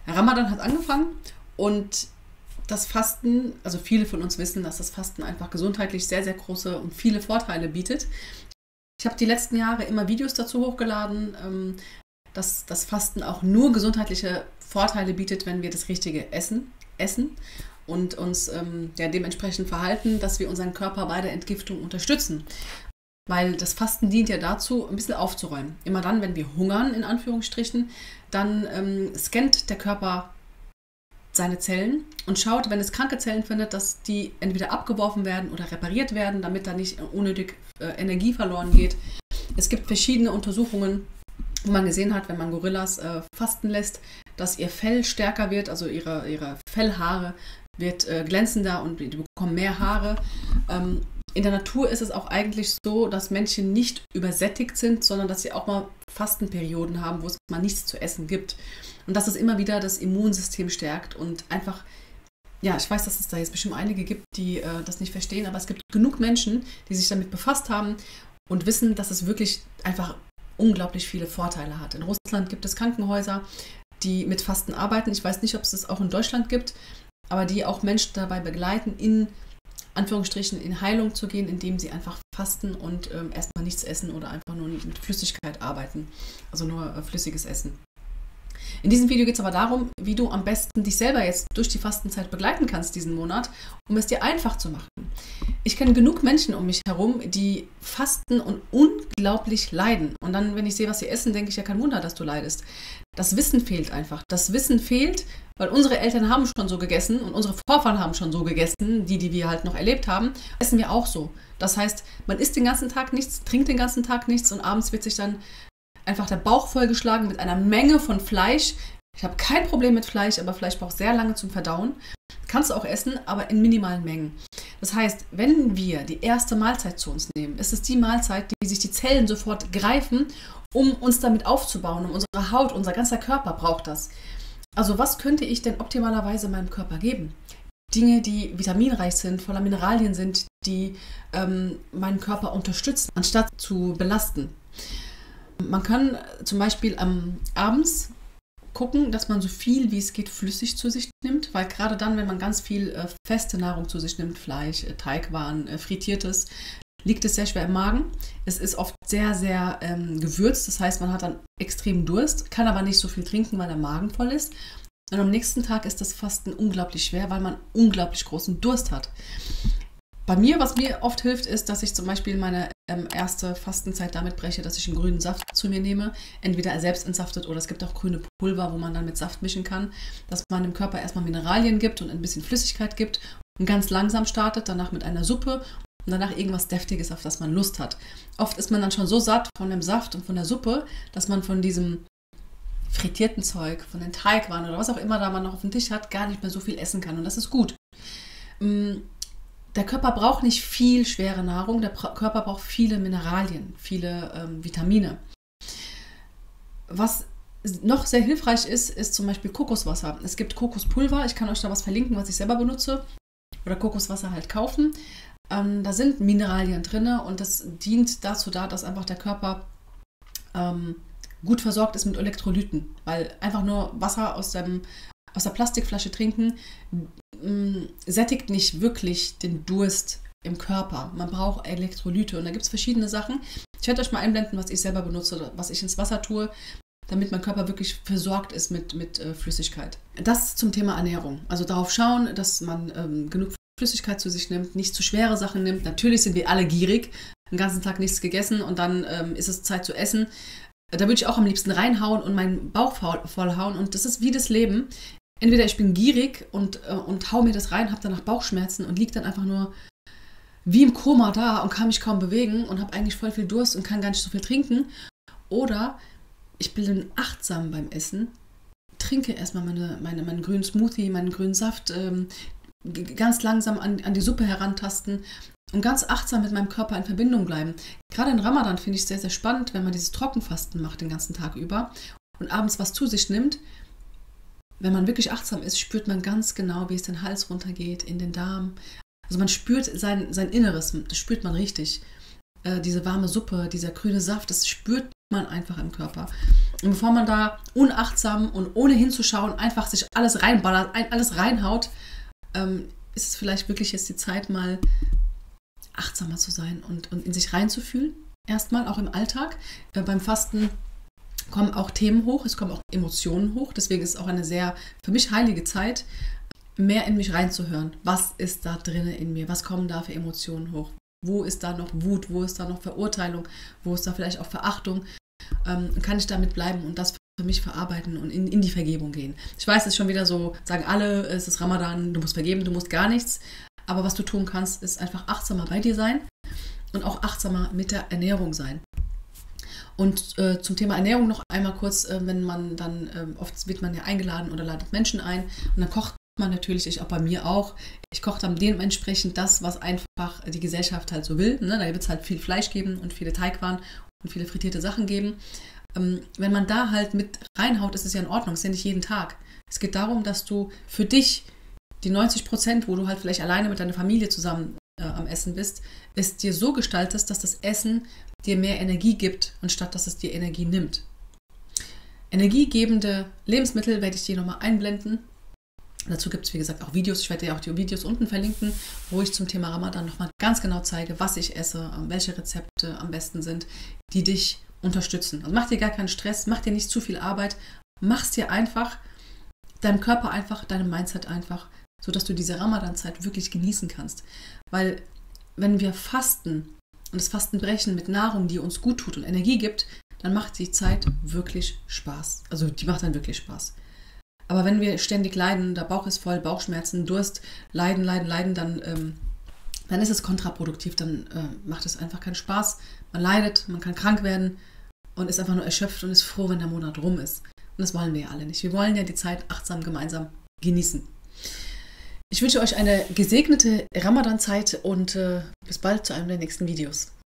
Ramadan hat angefangen und das Fasten, also viele von uns wissen, dass das Fasten einfach gesundheitlich sehr, sehr große und viele Vorteile bietet. Ich habe die letzten Jahre immer Videos dazu hochgeladen, dass das Fasten auch nur gesundheitliche Vorteile bietet, wenn wir das richtige essen und uns dementsprechend verhalten, dass wir unseren Körper bei der Entgiftung unterstützen. Weil das Fasten dient ja dazu, ein bisschen aufzuräumen. Immer dann, wenn wir hungern, in Anführungsstrichen, dann scannt der Körper seine Zellen und schaut, wenn es kranke Zellen findet, dass die entweder abgeworfen werden oder repariert werden, damit da nicht unnötig Energie verloren geht. Es gibt verschiedene Untersuchungen, wo man gesehen hat, wenn man Gorillas fasten lässt, dass ihr Fell stärker wird, also ihre Fellhaare wird glänzender und die bekommen mehr Haare. In der Natur ist es auch eigentlich so, dass Menschen nicht übersättigt sind, sondern dass sie auch mal Fastenperioden haben, wo es mal nichts zu essen gibt. Und dass es immer wieder das Immunsystem stärkt und einfach, ja, ich weiß, dass es da jetzt bestimmt einige gibt, die das nicht verstehen, aber es gibt genug Menschen, die sich damit befasst haben und wissen, dass es wirklich einfach unglaublich viele Vorteile hat. In Russland gibt es Krankenhäuser, die mit Fasten arbeiten. Ich weiß nicht, ob es das auch in Deutschland gibt, aber die auch Menschen dabei begleiten, in Anführungsstrichen in Heilung zu gehen, indem sie einfach fasten und erstmal nichts essen oder einfach nur mit Flüssigkeit arbeiten. Also nur flüssiges Essen. In diesem Video geht es aber darum, wie du am besten dich selber jetzt durch die Fastenzeit begleiten kannst diesen Monat, um es dir einfach zu machen. Ich kenne genug Menschen um mich herum, die fasten und unglaublich leiden. Und dann, wenn ich sehe, was sie essen, denke ich, ja, kein Wunder, dass du leidest. Das Wissen fehlt einfach. Das Wissen fehlt, weil unsere Eltern haben schon so gegessen und unsere Vorfahren haben schon so gegessen, die wir halt noch erlebt haben, essen wir auch so. Das heißt, man isst den ganzen Tag nichts, trinkt den ganzen Tag nichts und abends wird sich dann einfach der Bauch vollgeschlagen mit einer Menge von Fleisch. Ich habe kein Problem mit Fleisch, aber Fleisch braucht sehr lange zum Verdauen. Kannst du auch essen, aber in minimalen Mengen. Das heißt, wenn wir die erste Mahlzeit zu uns nehmen, ist es die Mahlzeit, die sich die Zellen sofort greifen, um uns damit aufzubauen. Um unsere Haut, unser ganzer Körper braucht das. Also was könnte ich denn optimalerweise meinem Körper geben? Dinge, die vitaminreich sind, voller Mineralien sind, die meinen Körper unterstützen, anstatt zu belasten. Man kann zum Beispiel abends gucken, dass man so viel wie es geht flüssig zu sich nimmt, weil gerade dann, wenn man ganz viel feste Nahrung zu sich nimmt, Fleisch, Teigwaren, Frittiertes, liegt es sehr schwer im Magen. Es ist oft sehr, sehr gewürzt, das heißt, man hat dann extrem Durst, kann aber nicht so viel trinken, weil der Magen voll ist. Und am nächsten Tag ist das Fasten unglaublich schwer, weil man unglaublich großen Durst hat. Bei mir, was mir oft hilft, ist, dass ich zum Beispiel meine erste Fastenzeit damit breche, dass ich einen grünen Saft zu mir nehme. Entweder selbst entsaftet oder es gibt auch grüne Pulver, wo man dann mit Saft mischen kann. Dass man dem Körper erstmal Mineralien gibt und ein bisschen Flüssigkeit gibt und ganz langsam startet, danach mit einer Suppe und danach irgendwas Deftiges, auf das man Lust hat. Oft ist man dann schon so satt von dem Saft und von der Suppe, dass man von diesem frittierten Zeug, von den Teigwaren oder was auch immer da man noch auf dem Tisch hat, gar nicht mehr so viel essen kann. Und das ist gut. Der Körper braucht nicht viel schwere Nahrung, der Körper braucht viele Mineralien, viele Vitamine. Was noch sehr hilfreich ist, ist zum Beispiel Kokoswasser. Es gibt Kokospulver, ich kann euch da was verlinken, was ich selber benutze, oder Kokoswasser halt kaufen. Da sind Mineralien drin und das dient dazu da, dass einfach der Körper gut versorgt ist mit Elektrolyten, weil einfach nur Wasser aus der Plastikflasche trinken sättigt nicht wirklich den Durst im Körper. Man braucht Elektrolyte und da gibt es verschiedene Sachen. Ich werde euch mal einblenden, was ich selber benutze, was ich ins Wasser tue, damit mein Körper wirklich versorgt ist mit Flüssigkeit. Das zum Thema Ernährung. Also darauf schauen, dass man genug Flüssigkeit zu sich nimmt, nicht zu schwere Sachen nimmt. Natürlich sind wir alle gierig, den ganzen Tag nichts gegessen und dann ist es Zeit zu essen. Da würde ich auch am liebsten reinhauen und meinen Bauch vollhauen und das ist wie das Leben. Entweder ich bin gierig und hau mir das rein, habe danach Bauchschmerzen und liege dann einfach nur wie im Koma da und kann mich kaum bewegen und habe eigentlich voll viel Durst und kann gar nicht so viel trinken. Oder ich bin achtsam beim Essen, trinke erstmal meinen grünen Smoothie, meinen grünen Saft, ganz langsam an die Suppe herantasten und ganz achtsam mit meinem Körper in Verbindung bleiben. Gerade in Ramadan finde ich es sehr, sehr spannend, wenn man dieses Trockenfasten macht den ganzen Tag über und abends was zu sich nimmt. Wenn man wirklich achtsam ist, spürt man ganz genau, wie es den Hals runtergeht, in den Darm. Also man spürt sein Inneres, das spürt man richtig. Diese warme Suppe, dieser grüne Saft, das spürt man einfach im Körper. Und bevor man da unachtsam und ohne hinzuschauen einfach sich alles reinballert, alles reinhaut, ist es vielleicht wirklich jetzt die Zeit, mal achtsamer zu sein und in sich reinzufühlen. Erstmal auch im Alltag. Beim Fasten kommen auch Themen hoch, es kommen auch Emotionen hoch. Deswegen ist es auch eine sehr, für mich heilige Zeit, mehr in mich reinzuhören. Was ist da drinnen in mir? Was kommen da für Emotionen hoch? Wo ist da noch Wut? Wo ist da noch Verurteilung? Wo ist da vielleicht auch Verachtung? Kann ich damit bleiben und das für mich verarbeiten und in die Vergebung gehen? Ich weiß, es ist schon wieder so, sagen alle, es ist Ramadan, du musst vergeben, du musst gar nichts. Aber was du tun kannst, ist einfach achtsamer bei dir sein und auch achtsamer mit der Ernährung sein. Und zum Thema Ernährung noch einmal kurz, wenn man dann, oft wird man ja eingeladen oder ladet Menschen ein und dann kocht man natürlich, ich auch bei mir auch, ich koche dann dementsprechend das, was einfach die Gesellschaft halt so will. Ne? Da wird es halt viel Fleisch geben und viele Teigwaren und viele frittierte Sachen geben. Wenn man da halt mit reinhaut, ist es ja in Ordnung, es ist ja nicht jeden Tag. Es geht darum, dass du für dich die 90%, wo du halt vielleicht alleine mit deiner Familie zusammen am Essen bist, es dir so gestaltest, dass das Essen dir mehr Energie gibt, anstatt dass es dir Energie nimmt. Energiegebende Lebensmittel werde ich dir nochmal einblenden. Dazu gibt es, wie gesagt, auch Videos. Ich werde dir auch die Videos unten verlinken, wo ich zum Thema Ramadan nochmal ganz genau zeige, was ich esse, welche Rezepte am besten sind, die dich unterstützen. Also mach dir gar keinen Stress, mach dir nicht zu viel Arbeit, mach's dir einfach, deinem Körper einfach, deinem Mindset einfach, sodass du diese Ramadan-Zeit wirklich genießen kannst. Weil wenn wir fasten und das Fasten brechen mit Nahrung, die uns gut tut und Energie gibt, dann macht die Zeit wirklich Spaß. Also die macht dann wirklich Spaß. Aber wenn wir ständig leiden, der Bauch ist voll, Bauchschmerzen, Durst, leiden, dann ist es kontraproduktiv, dann macht es einfach keinen Spaß. Man leidet, man kann krank werden und ist einfach nur erschöpft und ist froh, wenn der Monat rum ist. Und das wollen wir ja alle nicht. Wir wollen ja die Zeit achtsam gemeinsam genießen. Ich wünsche euch eine gesegnete Ramadan-Zeit und bis bald zu einem der nächsten Videos.